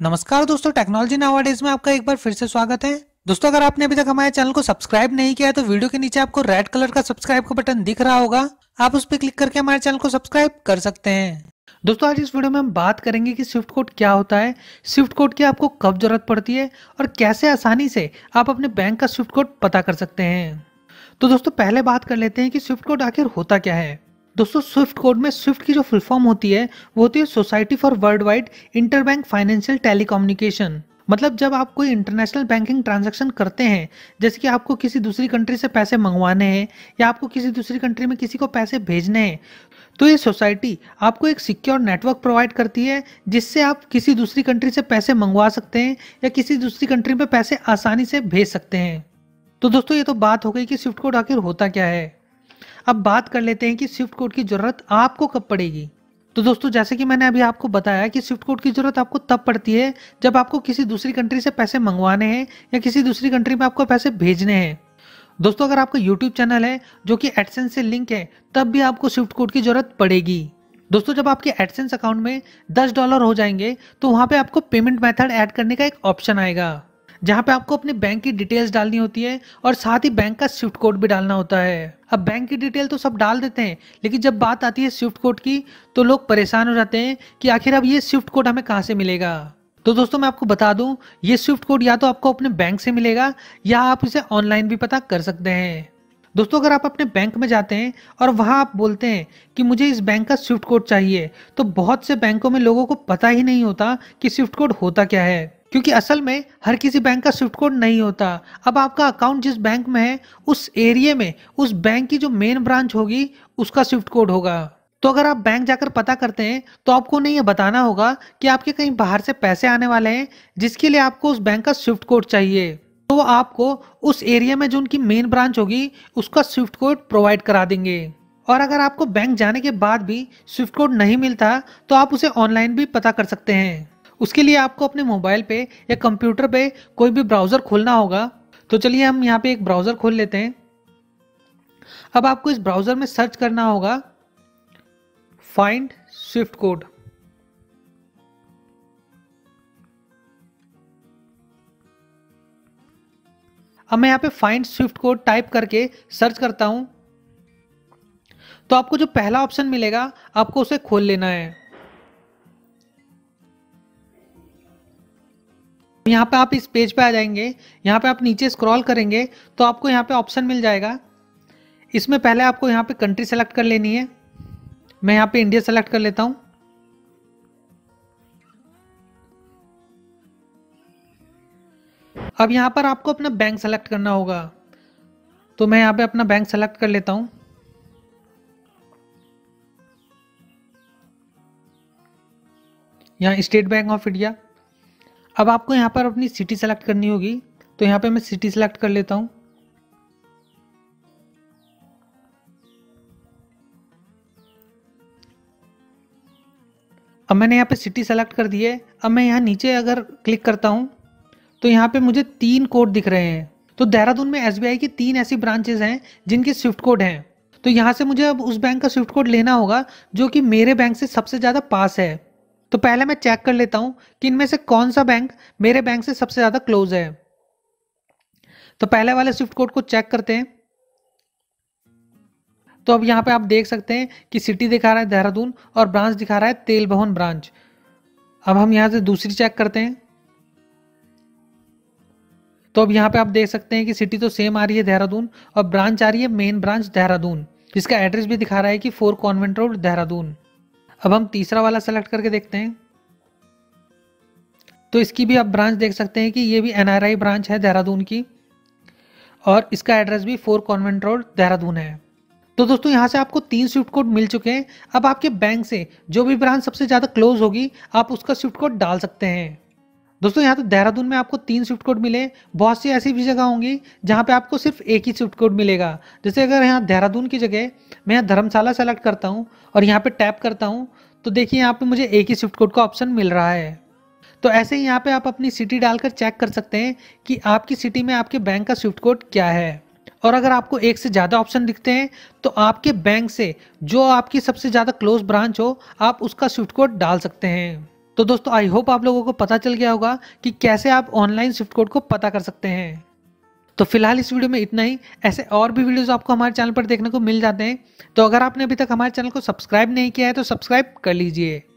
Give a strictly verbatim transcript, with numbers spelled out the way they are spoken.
नमस्कार दोस्तों, technology nowadays में आपका एक बार फिर से स्वागत है। दोस्तों, अगर आपने अभी तक हमारे चैनल को सब्सक्राइब नहीं किया है तो वीडियो के नीचे आपको रेड कलर का सब्सक्राइब का बटन दिख रहा होगा, आप उस पर क्लिक करके हमारे चैनल को सब्सक्राइब कर सकते हैं। दोस्तों, आज इस वीडियो में हम बात करेंगे कि स्विफ्ट कोड क्या होता है, स्विफ्ट कोड की आपको कब जरूरत पड़ती है और कैसे आसानी से आप अपने बैंक का स्विफ्ट कोड पता कर सकते हैं। तो दोस्तों, पहले बात कर लेते हैं कि स्विफ्ट कोड आखिर होता क्या है। दोस्तों, स्विफ्ट कोड में स्विफ्ट की जो फुल फॉर्म होती है वो होती है society for world wide interbank financial telecommunication. मतलब जब आप कोई इंटरनेशनल बैंकिंग ट्रांजैक्शन करते हैं, जैसे कि आपको किसी दूसरी कंट्री से पैसे मंगवाने हैं या आपको किसी दूसरी कंट्री में किसी को पैसे भेजने हैं, तो ये सोसाइटी आपको एक सिक्योर नेटवर्क प्रोवाइड करती है जिससे आप किसी दूसरी कंट्री से पैसे मंगवा सकते हैं या किसी दूसरी कंट्री में पैसे आसानी से भेज सकते हैं। तो दोस्तों, ये तो बात हो गई कि स्विफ्ट कोड आखिर होता क्या है। अब बात कर लेते हैं कि स्विफ्ट कोड की जरूरत आपको कब पड़ेगी। तो दोस्तों, जैसे कि मैंने अभी आपको बताया कि स्विफ्ट कोड की जरूरत आपको तब पड़ती है जब आपको किसी दूसरी कंट्री से पैसे मंगवाने हैं या किसी दूसरी कंट्री में आपको पैसे भेजने हैं। दोस्तों, अगर आपका यूट्यूब चैनल है जो कि एडसेंस से लिंक है, तब भी आपको स्विफ्ट कोड की जरूरत पड़ेगी। दोस्तों, जब आपके एडसेंस अकाउंट में दस डॉलर हो जाएंगे तो वहां पे आपको पेमेंट मेथड ऐड करने का एक ऑप्शन आएगा, जहां पे आपको अपने बैंक की डिटेल्स डालनी होती है और साथ ही बैंक का स्विफ्ट कोड भी डालना होता है। अब बैंक की डिटेल तो सब डाल देते हैं, लेकिन जब बात आती है स्विफ्ट कोड की तो लोग परेशान हो जाते हैं कि आखिर अब ये स्विफ्ट कोड हमें कहां से मिलेगा। तो दोस्तों, मैं आपको बता दूं, ये स्विफ्ट कोड या तो आपको अपने बैंक से मिलेगा या आप इसे ऑनलाइन भी पता कर सकते हैं। दोस्तों, अगर आप अपने बैंक में जाते हैं और वहां आप बोलते हैं कि मुझे इस बैंक का स्विफ्ट कोड चाहिए, तो बहुत से बैंकों में लोगों को पता ही नहीं होता कि स्विफ्ट कोड होता क्या है, क्योंकि असल में हर किसी बैंक का स्विफ्ट कोड नहीं होता। अब आपका अकाउंट जिस बैंक में है, उस एरिया में उस बैंक की जो मेन ब्रांच होगी उसका स्विफ्ट कोड होगा। तो अगर आप बैंक जाकर पता करते हैं तो आपको नहीं ये बताना होगा कि आपके कहीं बाहर से पैसे आने वाले हैं जिसके लिए आपको उस बैंक का स्विफ्ट कोड चाहिए, तो वो आपको उस एरिया में जो उनकी मेन ब्रांच होगी उसका स्विफ्ट कोड प्रोवाइड करा देंगे। और अगर आपको बैंक जाने के बाद भी स्विफ्ट कोड नहीं मिलता तो आप उसे ऑनलाइन भी पता कर सकते हैं। उसके लिए आपको अपने मोबाइल पे या कंप्यूटर पे कोई भी ब्राउजर खोलना होगा। तो चलिए हम यहाँ पे एक ब्राउजर खोल लेते हैं। अब आपको इस ब्राउजर में सर्च करना होगा फाइंड स्विफ्ट कोड। अब मैं यहाँ पे फाइंड स्विफ्ट कोड टाइप करके सर्च करता हूं, तो आपको जो पहला ऑप्शन मिलेगा आपको उसे खोल लेना है। यहाँ पे आप इस पेज पे आ जाएंगे, यहाँ पे आप नीचे स्क्रॉल करेंगे तो आपको यहाँ पे ऑप्शन मिल जाएगा। इसमें पहले आपको यहाँ पे कंट्री सेलेक्ट कर लेनी है। मैं यहाँ पे इंडिया सेलेक्ट कर लेता हूँ। अब यहाँ पर आपको अपना बैंक सेलेक्ट करना होगा, तो मैं यहाँ पे अपना बैंक सेलेक्ट कर लेता हूँ। यहाँ स्टेट बैंक ऑफ इंडिया। अब आपको यहाँ पर अपनी सिटी सेलेक्ट करनी होगी, तो यहाँ पे मैं सिटी सेलेक्ट कर लेता हूँ। अब मैंने यहाँ पे सिटी सेलेक्ट कर दी है। अब मैं यहाँ नीचे अगर क्लिक करता हूँ तो यहाँ पे मुझे तीन कोड दिख रहे हैं। तो देहरादून में एसबीआई की तीन ऐसी ब्रांचेज हैं जिनके स्विफ्ट कोड हैं। तो यहाँ से मुझे अब उस बैंक का स्विफ्ट कोड लेना होगा जो कि मेरे बैंक से सबसे ज़्यादा पास है। तो पहले मैं चेक कर लेता हूं कि इनमें से कौन सा बैंक मेरे बैंक से सबसे ज्यादा क्लोज है। तो पहले वाले स्विफ्ट कोड को चेक करते हैं। तो अब यहां पे आप देख सकते हैं कि सिटी दिखा रहा है देहरादून और ब्रांच दिखा रहा है तेल भवन ब्रांच। अब हम यहां से दूसरी चेक करते हैं। तो अब यहां पे आप देख सकते हैं कि सिटी तो सेम आ रही है देहरादून और ब्रांच आ रही है मेन ब्रांच देहरादून, जिसका एड्रेस भी दिखा रहा है कि फोर कॉन्वेंट रोड देहरादून। अब हम तीसरा वाला सेलेक्ट करके देखते हैं। तो इसकी भी आप ब्रांच देख सकते हैं कि ये भी एनआरआई ब्रांच है देहरादून की और इसका एड्रेस भी फोर कॉन्वेंट रोड देहरादून है। तो दोस्तों, यहाँ से आपको तीन स्विफ्ट कोड मिल चुके हैं। अब आपके बैंक से जो भी ब्रांच सबसे ज़्यादा क्लोज होगी आप उसका स्विफ्ट कोड डाल सकते हैं। दोस्तों, यहाँ तो देहरादून में आपको तीन स्विफ्ट कोड मिले। बहुत सी ऐसी भी जगह होंगी जहाँ पे आपको सिर्फ एक ही स्विफ्ट कोड मिलेगा। जैसे अगर यहाँ देहरादून की जगह मैं यहाँ धर्मशाला सेलेक्ट करता हूँ और यहाँ पे टैप करता हूँ, तो देखिए यहाँ पे मुझे एक ही स्विफ्ट कोड का ऑप्शन मिल रहा है। तो ऐसे ही यहाँ पे आप अपनी सिटी डालकर चेक कर सकते हैं कि आपकी सिटी में आपके बैंक का स्विफ्ट कोड क्या है। और अगर आपको एक से ज़्यादा ऑप्शन दिखते हैं तो आपके बैंक से जो आपकी सबसे ज़्यादा क्लोज ब्रांच हो आप उसका स्विफ्ट कोड डाल सकते हैं। तो दोस्तों आई होप आप लोगों को पता चल गया होगा कि कैसे आप ऑनलाइन स्विफ्ट कोड को पता कर सकते हैं। तो फिलहाल इस वीडियो में इतना ही। ऐसे और भी वीडियोस आपको हमारे चैनल पर देखने को मिल जाते हैं। तो अगर आपने अभी तक हमारे चैनल को सब्सक्राइब नहीं किया है तो सब्सक्राइब कर लीजिए।